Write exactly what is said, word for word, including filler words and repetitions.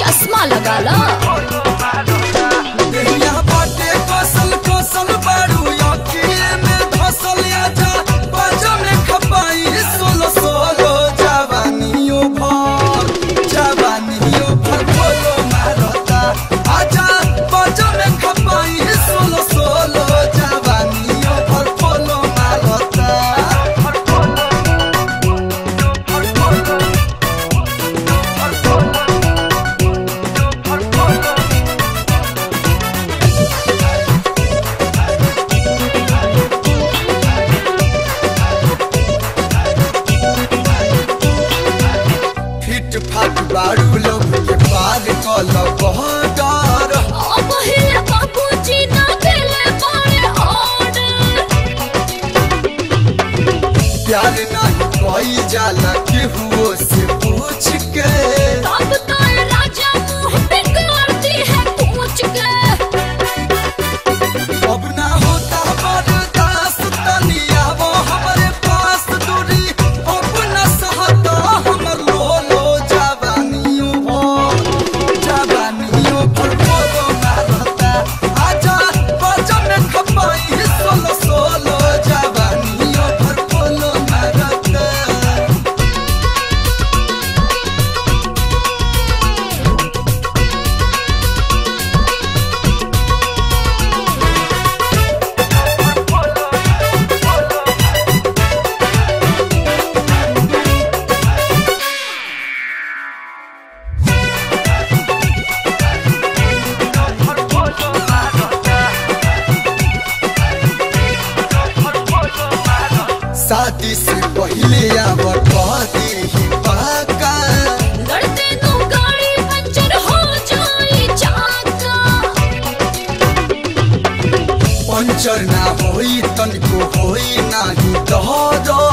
चश्मा लगा ला। बारू लोग के पार कलो बहदार अब हिले बाबूजी ना देले बड़े ऑर्डर। प्यार नहीं कोई जाला केहू से पूछ के तब तो राजा मुंह पे करती है पूछ के। अब ना होता बर्दाश्त तनिया वो हमारे पास दूरी अब ना सहता हमर लोलो शादी से पहले आवर कहती ही पाका लड़ते नु गाड़ी पंचर हो जाई चाका। पंचर ना होई तनको होई नाही दहर